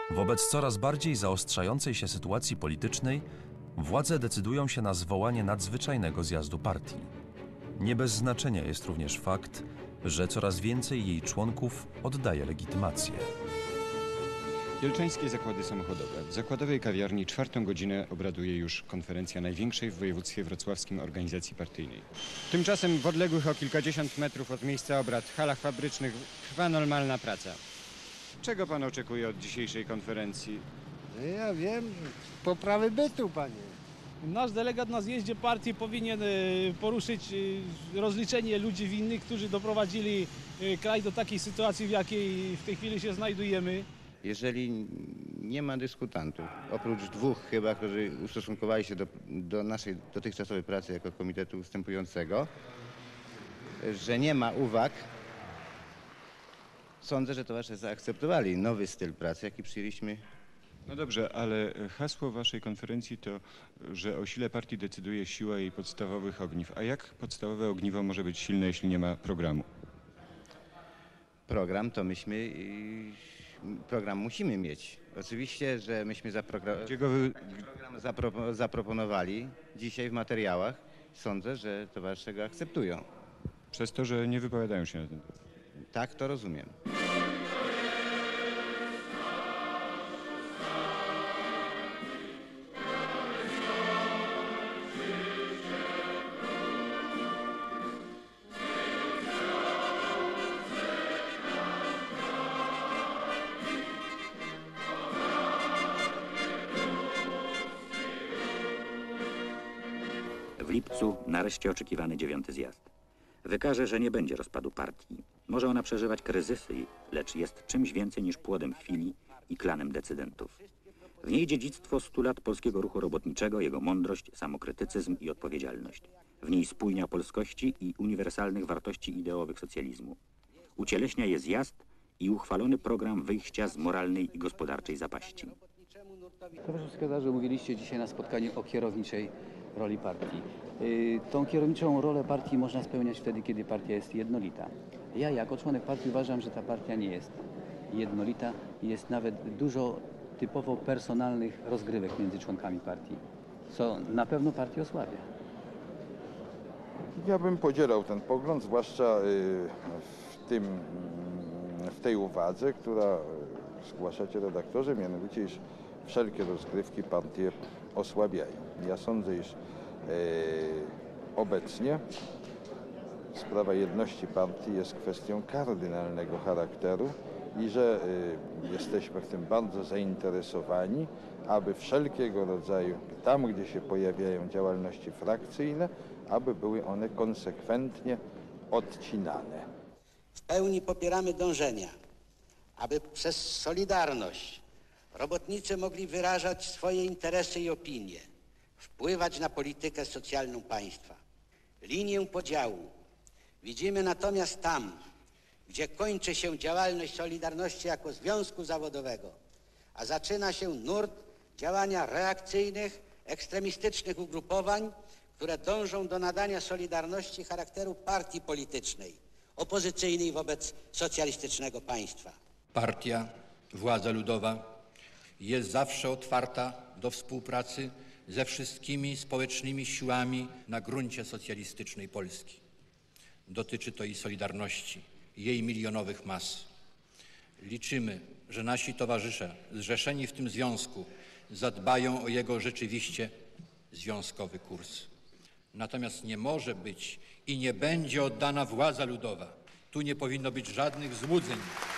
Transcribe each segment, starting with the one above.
Wobec coraz bardziej zaostrzającej się sytuacji politycznej władze decydują się na zwołanie nadzwyczajnego zjazdu partii. Nie bez znaczenia jest również fakt, że coraz więcej jej członków oddaje legitymację. Jelczańskie zakłady samochodowe. W zakładowej kawiarni 4. godzinę obraduje już konferencja największej w województwie wrocławskim organizacji partyjnej. Tymczasem w odległych o kilkadziesiąt metrów od miejsca obrad halach fabrycznych trwa normalna praca. Czego pan oczekuje od dzisiejszej konferencji? Ja wiem, poprawy bytu, panie. Nasz delegat na zjeździe partii powinien poruszyć rozliczenie ludzi winnych, którzy doprowadzili kraj do takiej sytuacji, w jakiej w tej chwili się znajdujemy. Jeżeli nie ma dyskutantów, oprócz dwóch chyba, którzy ustosunkowali się do naszej dotychczasowej pracy jako komitetu ustępującego, że nie ma uwag, sądzę, że towarzysze zaakceptowali nowy styl pracy, jaki przyjęliśmy. No dobrze, ale hasło waszej konferencji to, że o sile partii decyduje siła jej podstawowych ogniw. A jak podstawowe ogniwo może być silne, jeśli nie ma programu? Program to program musimy mieć. Oczywiście, że myśmy zaproponowali dzisiaj w materiałach. Sądzę, że towarzysze go akceptują. Przez to, że nie wypowiadają się na ten temat. Tak to rozumiem. W lipcu nareszcie oczekiwany 9. zjazd. Wykaże, że nie będzie rozpadu partii. Może ona przeżywać kryzysy, lecz jest czymś więcej niż płodem chwili i klanem decydentów. W niej dziedzictwo 100 lat polskiego ruchu robotniczego, jego mądrość, samokrytycyzm i odpowiedzialność. W niej spójnia polskości i uniwersalnych wartości ideowych socjalizmu. Ucieleśnia je zjazd i uchwalony program wyjścia z moralnej i gospodarczej zapaści. Proszę sekretarzu, mówiliście dzisiaj na spotkaniu o kierowniczej roli partii. Tą kierowniczą rolę partii można spełniać wtedy, kiedy partia jest jednolita. Ja jako członek partii uważam, że ta partia nie jest jednolita. Jest nawet dużo typowo personalnych rozgrywek między członkami partii, co na pewno partię osłabia. Ja bym podzielał ten pogląd, zwłaszcza w tej uwadze, która zgłaszacie redaktorze, mianowicie iż wszelkie rozgrywki partię osłabiają. Ja sądzę, iż obecnie sprawa jedności partii jest kwestią kardynalnego charakteru i że jesteśmy w tym bardzo zainteresowani, aby wszelkiego rodzaju, tam gdzie się pojawiają działalności frakcyjne, aby były one konsekwentnie odcinane. W pełni popieramy dążenia, aby przez solidarność robotnicy mogli wyrażać swoje interesy i opinie, wpływać na politykę socjalną państwa. Linię podziału widzimy natomiast tam, gdzie kończy się działalność Solidarności jako związku zawodowego, a zaczyna się nurt działania reakcyjnych, ekstremistycznych ugrupowań, które dążą do nadania Solidarności charakteru partii politycznej, opozycyjnej wobec socjalistycznego państwa. Partia, władza ludowa jest zawsze otwarta do współpracy ze wszystkimi społecznymi siłami na gruncie socjalistycznej Polski. Dotyczy to i Solidarności, jej milionowych mas. Liczymy, że nasi towarzysze zrzeszeni w tym związku zadbają o jego rzeczywiście związkowy kurs. Natomiast nie może być i nie będzie oddana władza ludowa. Tu nie powinno być żadnych złudzeń.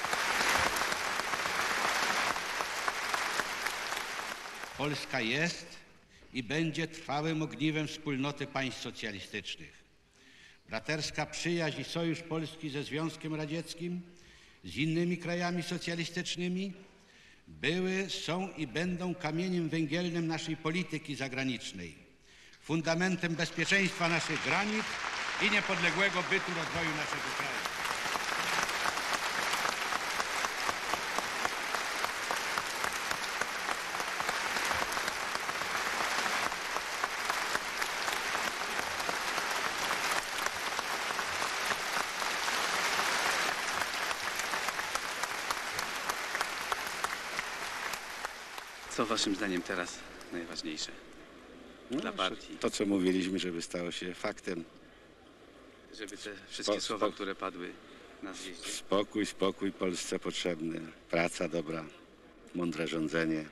Polska jest i będzie trwałym ogniwem wspólnoty państw socjalistycznych. Braterska przyjaźń i sojusz Polski ze Związkiem Radzieckim, z innymi krajami socjalistycznymi były, są i będą kamieniem węgielnym naszej polityki zagranicznej, fundamentem bezpieczeństwa naszych granic i niepodległego bytu rozwoju naszego kraju. Co waszym zdaniem teraz najważniejsze dla partii? To, co mówiliśmy, żeby stało się faktem. Żeby te wszystkie słowa, które padły na zjeździe. Spokój Polsce potrzebny. Praca dobra, mądre rządzenie.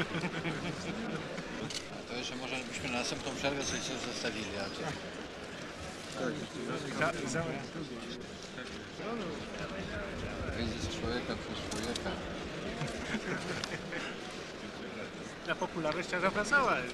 To jeszcze może byśmy na następną przerwę coś zostawili. Kryzys człowieka przez człowieka. Ta popularność zawracała.